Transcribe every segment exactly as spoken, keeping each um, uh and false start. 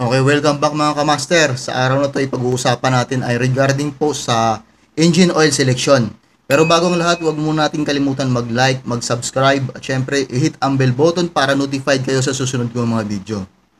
Okay, welcome back mga kamaster. Sa araw na to, ipag-uusapan natin ay regarding po sa engine oil selection. Pero bagong lahat, huwag muna natin kalimutan mag-like, mag-subscribe, at syempre, i-hit ang bell button para notified kayo sa susunod kong mga video.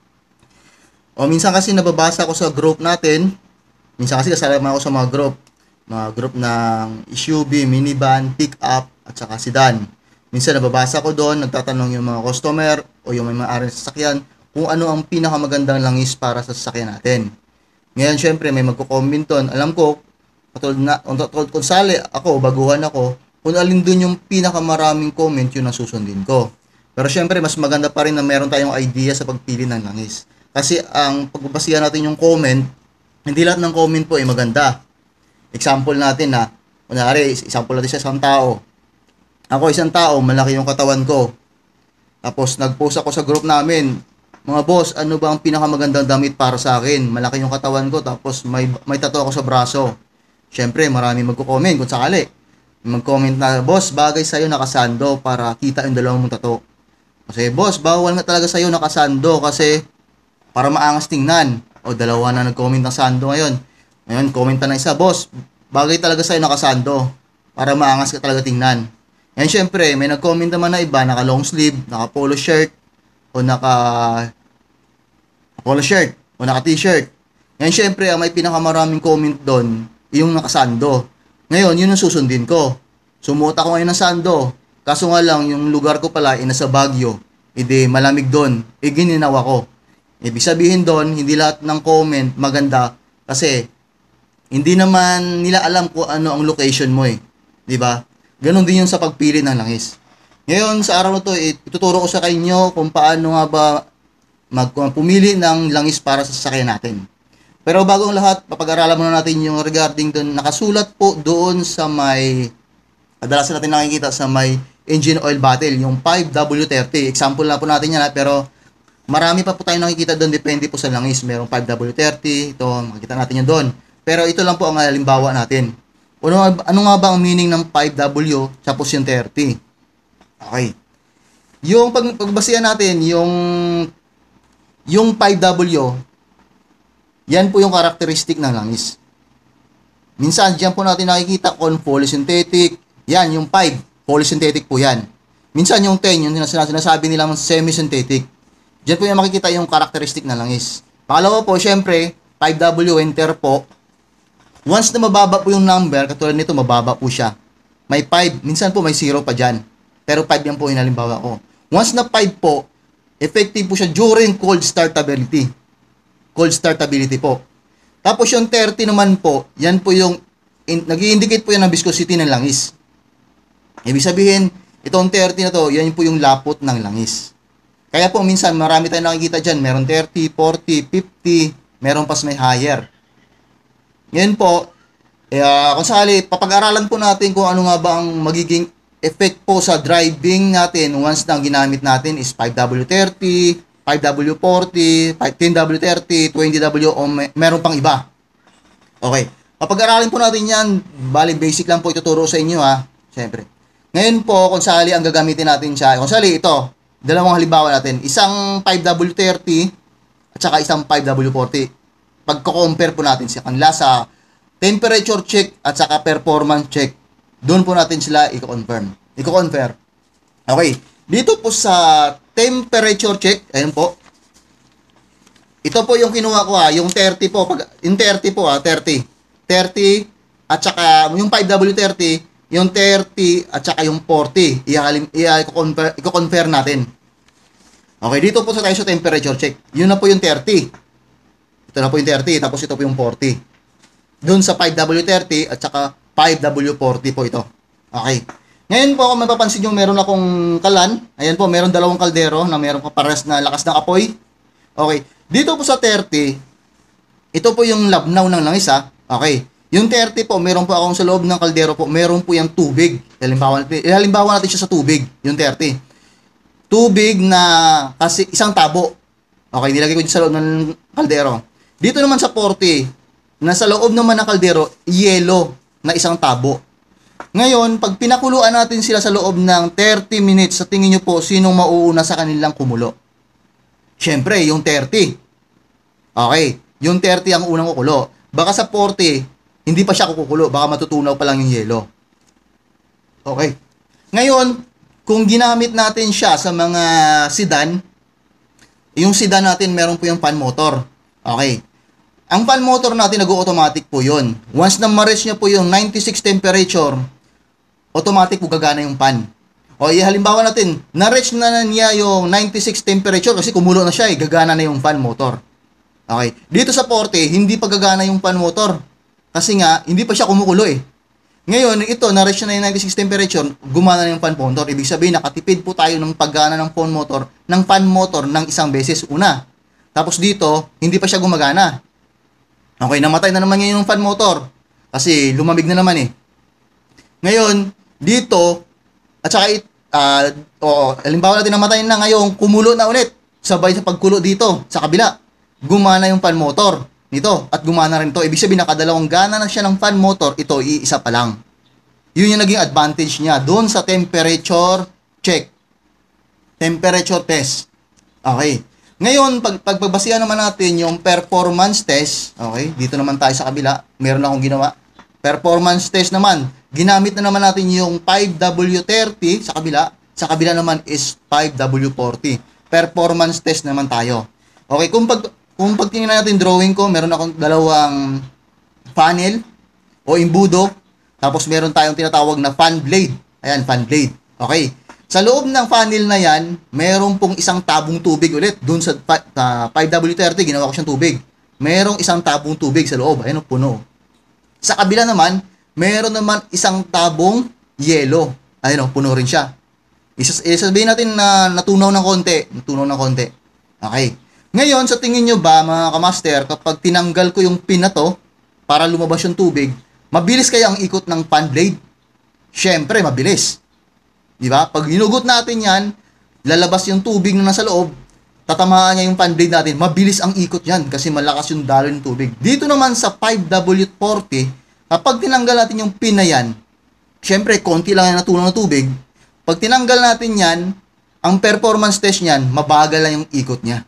O minsan kasi nababasa ko sa group natin, minsan kasi kasama ako sa mga group, mga group ng S U V, minivan, pick-up, at saka sedan. Minsan nababasa ko doon, nagtatanong yung mga customer o yung may mga aral sa sasakyan, kung ano ang pinakamagandang langis para sa sasakyan natin. Ngayon, syempre, may magko-comment doon. Alam ko, katulad na, kung sali ako, baguhan ako, kung alin doon yung pinakamaraming comment, yun ang susundin ko. Pero syempre, mas maganda pa rin na meron tayong idea sa pagpili ng langis. Kasi ang pagbabasihan natin yung comment, hindi lahat ng comment po ay maganda. Example natin na, kunwari, example natin sa isang tao. Ako, isang tao, malaki yung katawan ko. Tapos, nag-post ako sa group namin, mga boss, ano ba ang pinakamagandang damit para sa akin? Malaki yung katawan ko, tapos may, may tattoo ako sa braso. Syempre, marami magko-comment kung sakali. Mag-comment na, boss, bagay sa'yo nakasando para kita yung dalawang mong tattoo. Kasi, boss, bawal nga talaga sa'yo nakasando kasi para maangas tingnan. O, dalawa na nag-comment ng sando ngayon. Ngayon, comment na isa, boss, bagay talaga sa'yo nakasando para maangas ka talaga tingnan. Ngayon, syempre, may nag-comment naman na iba, naka long sleeve, naka polo shirt, o naka polo shirt, o naka t-shirt. Ngayon, syempre, ang may pinakamaraming comment doon, yung nakasando. Ngayon, yun ang susundin ko. Sumuot ako ngayon ng sando. Kaso nga lang, yung lugar ko pala, ay nasa Baguio. Hindi, malamig doon. E, gininawa ko. Ibig sabihin doon, hindi lahat ng comment maganda. Kasi, hindi naman nila alam kung ano ang location mo eh. Diba? Ganon din yung sa pagpili ng langis. Ngayon, sa araw na to, ituturo ko sa inyo kung paano nga ba magpumili ng langis para sa sasakyan natin. Pero bago ang lahat, papag-aralan muna natin yung regarding doon. Nakasulat po doon sa may, kadalasan natin nakikita sa may engine oil bottle, yung five W thirty. Example na po natin yan, pero marami pa po tayong nakikita doon, depende po sa langis. Merong five W thirty, ito, makikita natin yan doon. Pero ito lang po ang halimbawa natin. Ano, ano nga ba ang meaning ng five W tapos yung thirty? Okay. Yung pag pagbasihan natin, yung yung five W, yan po yung karakteristik ng langis. Minsan, diyan po natin nakikita kung polysynthetic. Yan, yung five, polysynthetic po yan. Minsan, yung ten, yung sinasabi nilang semi-synthetic. Diyan po yung makikita yung karakteristik ng langis. Pangalawa po, syempre, five W, enter po. Once na mababa po yung number, katulad nito, mababa po siya. May five, minsan po may zero pa dyan. Pero five yan po yung halimbawa ko. Once na five po, effective po siya during cold startability. Cold startability po. Tapos yung thirty naman po, yan po yung, nag-i-indicate po yan ng viscosity ng langis. Ibig sabihin, itong thirty na to, yan po yung lapot ng langis. Kaya po minsan, marami tayong nakikita dyan. Meron thirty, forty, fifty, meron pas may higher. Ngayon po, eh, uh, kung sakali, papag-aralan po natin kung ano nga ba ang magiging effect po sa driving natin once na ginamit natin is five W thirty, five W forty, ten W thirty, twenty W o may, meron pang iba. Okay. Papag-aralin po natin yan. Bali, basic lang po ituturo sa inyo ha. Siyempre. Ngayon po, kung sali ang gagamitin natin siya. Kung sali, ito. Dalawang halimbawa natin. Isang five W thirty at saka isang five W forty. Pagko-compare po natin siya kanila sa temperature check at saka performance check. Doon po natin sila i-confirm. I-confirm. Okay. Dito po sa temperature check, ayun po. Ito po yung kinuha ko ha, yung thirty po, pag yung thirty po ha, thirty. thirty at saka yung five W thirty, yung thirty at saka yung forty. I-confirm i-confirm natin. Okay, dito po sa tayo sa temperature check. Yun na po yung thirty. Ito na po yung thirty, tapos ito po yung forty. Doon sa five W thirty at saka five W forty po ito. Okay. Ngayon po, kung mapapansin nyo, meron akong kalan. Ayan po, meron dalawang kaldero na meron pares na lakas ng apoy. Okay. Dito po sa thirty, ito po yung labnaw ng langis ha. Okay. Yung thirty po, meron po akong sa loob ng kaldero po, meron po yung tubig. Halimbawa, halimbawa natin siya sa tubig, yung thirty. Tubig na kasi isang tabo. Okay, nilagay ko dito sa loob ng kaldero. Dito naman sa forty, nasa loob naman ng kaldero, yelo na isang tabo. Ngayon, pag pinakuluan natin sila sa loob ng thirty minutes, sa tingin nyo po, sinong mauuna sa kanilang kumulo? Siyempre, yung thirty. Okay, yung thirty ang unang kukulo. Baka sa forty, hindi pa siya kukulo, baka matutunaw pa lang yung yelo. Okay. Ngayon, kung ginamit natin siya sa mga sedan, yung sedan natin meron po yung fan motor. Okay. Ang fan motor natin nag-automatic po yun. Once na ma-reach niya po yung ninety-six temperature, automatic po gagana yung fan. O halimbawa natin, na-reach na niya yung ninety-six temperature kasi kumulo na siya eh, gagana na yung fan motor. Okay. Dito sa forty, hindi pa gagana yung fan motor. Kasi nga, hindi pa siya kumukulo eh. Ngayon, ito, na-reach na yung ninety-six temperature, gumana na yung fan motor. Ibig sabihin, nakatipid po tayo ng paggana ng fan motor, ng fan motor ng isang beses una. Tapos dito, hindi pa siya gumagana. Okay, namatay na naman ngayon yung fan motor. Kasi lumamig na naman eh. Ngayon, dito, at saka, uh, oo, halimbawa natin namatay na ngayon, kumulo na ulit. Sabay sa pagkulo dito, sa kabila. Gumana yung fan motor nito at gumana rin to. Ibig sabihin, nakadalawang gana na siya ng fan motor, ito, iisa pa lang. Yun yung naging advantage niya doon sa temperature check. Temperature test. Okay. Ngayon, pag, pagbabasihan naman natin yung performance test, okay, dito naman tayo sa kabila, meron akong ginawa. Performance test naman, ginamit na naman natin yung five W thirty sa kabila, sa kabila naman is five W forty. Performance test naman tayo. Okay, kung pag kung pagtingnan natin drawing ko, meron akong dalawang funnel o imbudo, tapos meron tayong tinatawag na fan blade. Ayan, fan blade. Okay. Sa loob ng funnel na yan, meron pong isang tabong tubig ulit. Doon sa uh, five W thirty, ginawa ko siyang tubig. Merong isang tabong tubig sa loob. Ayan, puno. Sa kabila naman, meron naman isang tabong yelo. Ayan, puno rin siya. Isa, isasabihin natin na natunaw ng konti. Natunaw ng konti. Okay. Ngayon, sa tingin nyo ba, mga kamaster, kapag tinanggal ko yung pin na to, para lumabas yung tubig, mabilis kaya ang ikot ng fan blade? Siyempre, mabilis. Di ba? Pag hinugot natin yan, lalabas yung tubig na nasa loob, tatamaan niya yung fan blade natin, mabilis ang ikot yan kasi malakas yung daloy ng tubig. Dito naman sa five W forty, kapag tinanggal natin yung pin na yan, siyempre, konti lang yung natunaw na tubig. Pag tinanggal natin yan, ang performance test niyan, mabagal lang yung ikot niya.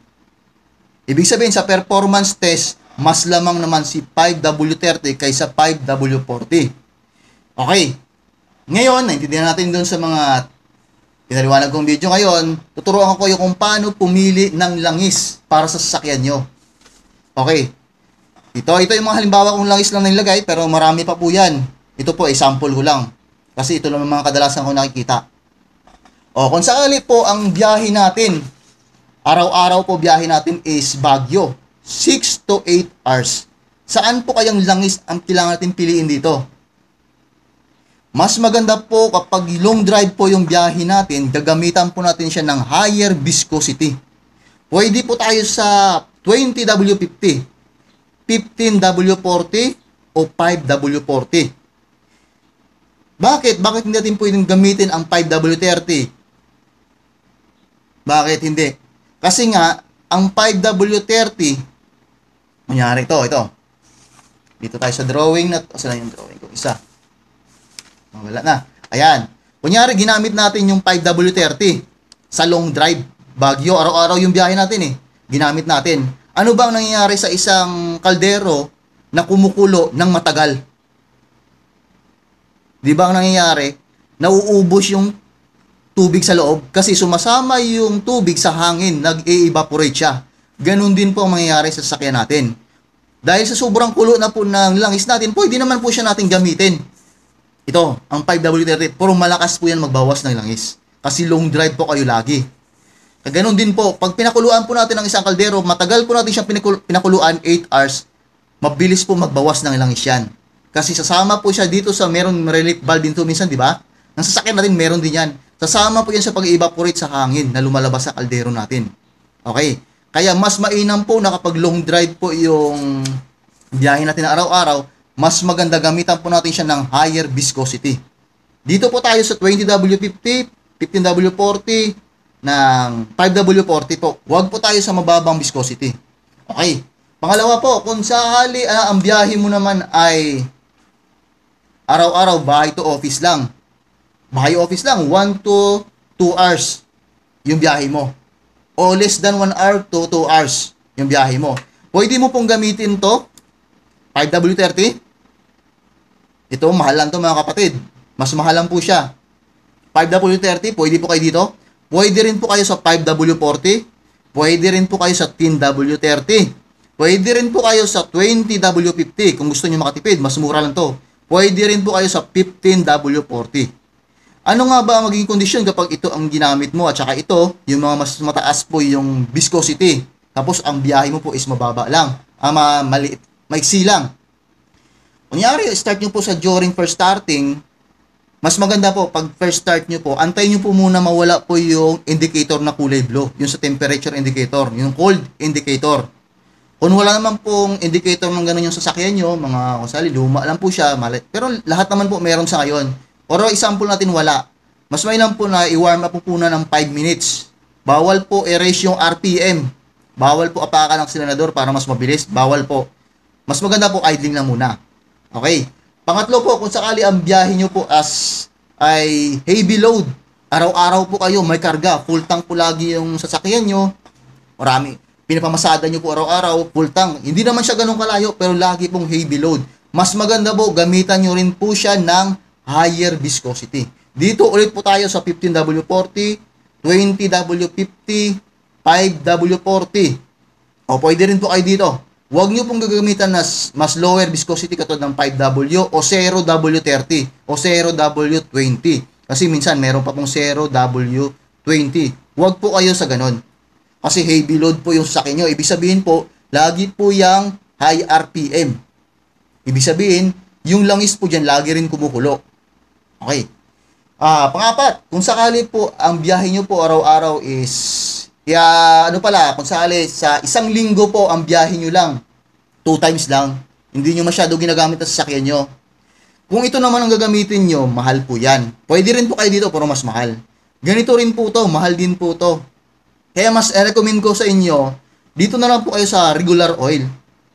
Ibig sabihin, sa performance test, mas lamang naman si five W thirty kaysa five W forty. Okay. Ngayon, naintindihan natin doon sa mga pinaliwanag kong video ngayon, tuturuan ko yung kung paano pumili ng langis para sa sasakyan nyo. Okay. Ito, ito yung mga halimbawa kong langis lang nilagay, pero marami pa po yan. Ito po, sample ko lang. Kasi ito lang mga kadalasan ko nakikita. O, kung sakali po ang biyahe natin, araw-araw po biyahe natin is Baguio. six to eight hours. Saan po kayang langis ang kailangan natin piliin dito? Mas maganda po kapag long drive po yung biyahe natin, gagamitan po natin siya ng higher viscosity. Pwede po tayo sa twenty W fifty, fifteen W forty, o five W forty. Bakit? Bakit hindi natin pwedeng gamitin ang five W thirty? Bakit hindi? Kasi nga, ang five W thirty, kunyari ito, ito. Dito tayo sa drawing na, saan yung drawing ko? Isa. Wala na. Ayan. Kunyari, ginamit natin yung five W thirty sa long drive. Baguio, araw-araw yung biyahe natin eh. Ginamit natin. Ano ba ang nangyayari sa isang kaldero na kumukulo ng matagal? Di ba ang nangyayari? Nauubos yung tubig sa loob kasi sumasama yung tubig sa hangin, nag-e-evaporate siya. Ganun din po ang mangyayari sa sasakyan natin. Dahil sa sobrang kulo na po ng langis natin, pwede naman po siya natin gamitin. Ito, ang five W thirty, puro malakas po yan magbawas ng langis. Kasi long drive po kayo lagi. Ganun din po, pag pinakuluan po natin ng isang kaldero, matagal po natin siyang pinakul pinakuluan, eight hours, mabilis po magbawas ng langis yan. Kasi sasama po siya dito sa meron relief valve din to minsan, di ba? Ang sasakyan natin meron din yan. Sasama po yan sa pag-evaporate sa hangin na lumalabas sa kaldero natin. Okay? Kaya mas mainam po na kapag long drive po yung biyahe natin na araw-araw, mas maganda gamitan po natin siya ng higher viscosity. Dito po tayo sa twenty W fifty, fifteen W forty, ng five W forty po. Huwag po tayo sa mababang viscosity. Okay. Pangalawa po, kung sakali uh, ang biyahe mo naman ay araw-araw, bahay to office lang. Bahay office lang, one to two hours yung biyahe mo. O less than one hour to two hours yung biyahe mo. Pwede mo pong gamitin to, five W thirty. Ito, mahal lang to mga kapatid. Mas mahal lang po siya. five W thirty, pwede po kayo dito. Pwede rin po kayo sa five W forty. Pwede rin po kayo sa ten W thirty. Pwede rin po kayo sa twenty W fifty. Kung gusto nyo makatipid, mas mura lang to. Pwede rin po kayo sa fifteen W forty. Ano nga ba ang magiging kondisyon kapag ito ang ginamit mo? At saka ito, yung mga mas mataas po yung viscosity. Tapos ang biyahe mo po is mababa lang. Ama, maliit, maiksi lang. Kunyari, start nyo po sa during first starting, mas maganda po, pag first start nyo po, antayin nyo po muna mawala po yung indicator na kulay blue, yung sa temperature indicator, yung cold indicator. Kung wala naman pong indicator ng gano'n yung sasakyan nyo, mga kusali, luma lang po siya, malit. Pero lahat naman po meron sa ngayon. Pero example natin wala. Mas may lang po na i-warm up po po na ng five minutes. Bawal po erase yung R P M. Bawal po apakan ng silenador para mas mabilis. Bawal po. Mas maganda po idling na muna. Okay. Pangatlo po, kung sakali ang biyahe nyo po as ay heavy load, araw-araw po kayo may karga, full tank po lagi yung sasakyan nyo, marami, pinapamasada nyo po araw-araw, full tank. Hindi naman siya ganun kalayo, pero lagi pong heavy load. Mas maganda po, gamitan nyo rin po siya ng higher viscosity. Dito ulit po tayo sa fifteen W forty, twenty W fifty, five W forty. O pwede rin po kayo dito. Huwag nyo pong gagamitan na mas lower viscosity katulad ng five W o zero W thirty o zero W twenty. Kasi minsan meron pa pong zero W twenty. Huwag po kayo sa ganon. Kasi heavy load po yung sasakyan nyo. Ibig sabihin po, lagi po yung high R P M. Ibig sabihin, yung langis po dyan, lagi rin kumukulo. Okay. Ah, pangapat, kung sakali po ang biyahe nyo po araw-araw is kaya ano pala, kung sakali sa isang linggo po ang biyahe nyo lang, two times lang, hindi nyo masyado ginagamit ang sasakyan nyo. Kung ito naman ang gagamitin nyo, mahal po yan. Pwede rin po kayo dito pero mas mahal. Ganito rin po to, mahal din po to. Kaya mas recommend ko sa inyo, dito na lang po kayo sa regular oil.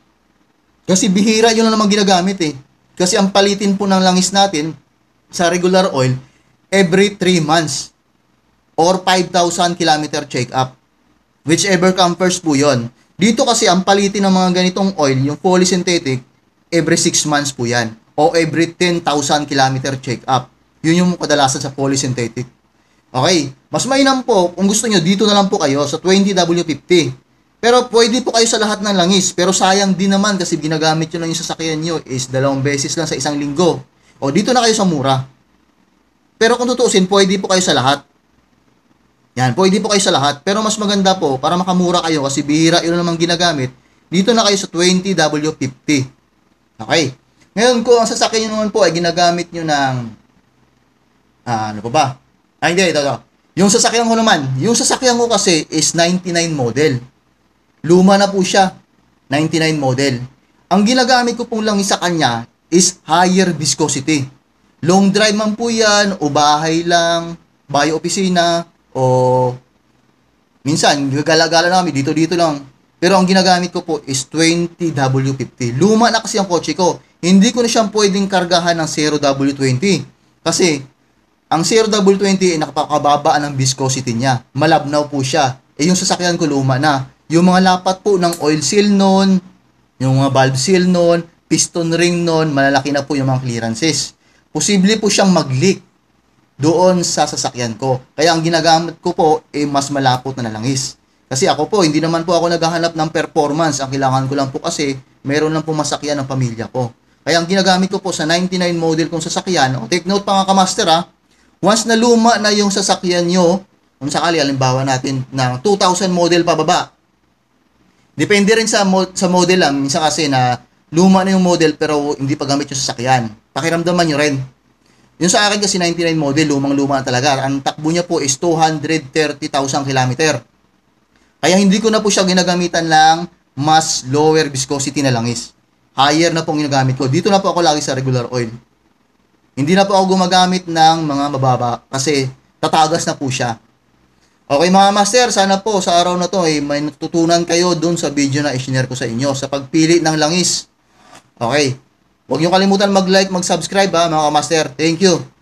Kasi bihira yun na naman ginagamit eh. Kasi ang palitin po ng langis natin sa regular oil, every three months or five thousand kilometer check-up. Whichever comes first po yun. Dito kasi ang palitin ng mga ganitong oil, yung polysynthetic, every six months po yan. O every ten thousand kilometer check-up. Yun yung kadalasan sa polysynthetic. Okay. Mas mainam po, kung gusto nyo, dito na lang po kayo sa twenty W fifty. Pero pwede po kayo sa lahat ng langis. Pero sayang din naman kasi ginagamit nyo lang yung sasakyan nyo is dalawang beses lang sa isang linggo. O dito na kayo sa mura. Pero kung tutuusin, pwede po kayo sa lahat. Yan, pwede po kayo sa lahat. Pero mas maganda po, para makamura kayo kasi bihira yun namang ginagamit, dito na kayo sa twenty W fifty. Okay. Ngayon, kung ang sasakyan nyo naman po ay ginagamit nyo ng, ah, ano pa ba? Ay, hindi, ito, ito. Yung sasakyan ko naman, yung sasakyan ko kasi is ninety-nine model. Luma na po siya. ninety-nine model. Ang ginagamit ko pong lang sa kanya is higher viscosity. Long drive man po yan, o bahay lang, bahay opisina, o minsan, gagala-gala namin, dito-dito lang. Pero ang ginagamit ko po is twenty W fifty. Luma na kasi ang kotse ko. Hindi ko na siyang pwedeng kargahan ng zero W twenty. Kasi, ang zero W twenty ay nakapakababaan ng viscosity niya. Malabnaw po siya. Eh yung sasakyan ko luma na. Yung mga lapat po ng oil seal noon, yung mga valve seal noon, piston ring noon, malalaki na po yung mga clearances. Posible po siyang mag-leak doon sa sasakyan ko. Kaya ang ginagamit ko po ay eh, mas malapot na langis. Kasi ako po, hindi naman po ako naghahanap ng performance. Ang kailangan ko lang po kasi, meron lang po masakyan ng pamilya ko. Kaya ang ginagamit ko po sa ninety-nine model kong sasakyan, o take note pa nga ka-master ha, once na luma na yung sasakyan nyo, kung sakali, halimbawa natin ng two thousand model pababa, depende rin sa, mo sa model lang. Minsan kasi na luma na yung model pero hindi pa gamit yung sasakyan. Pakiramdaman nyo rin. Yung sa akin kasi ninety-nine model, lumang-luma na talaga. Ang takbo niya po is two hundred thirty thousand kilometer. Kaya hindi ko na po siya ginagamitan lang mas lower viscosity na langis. Higher na pong ginagamit ko. Dito na po ako lagi sa regular oil. Hindi na po ako gumagamit ng mga mababa kasi tatagas na po siya. Okay mga master, sana po sa araw na to eh, may natutunan kayo dun sa video na i-share ko sa inyo sa pagpili ng langis. Okay. Huwag niyo kalimutan mag-like, mag-subscribe ha mga master. Thank you.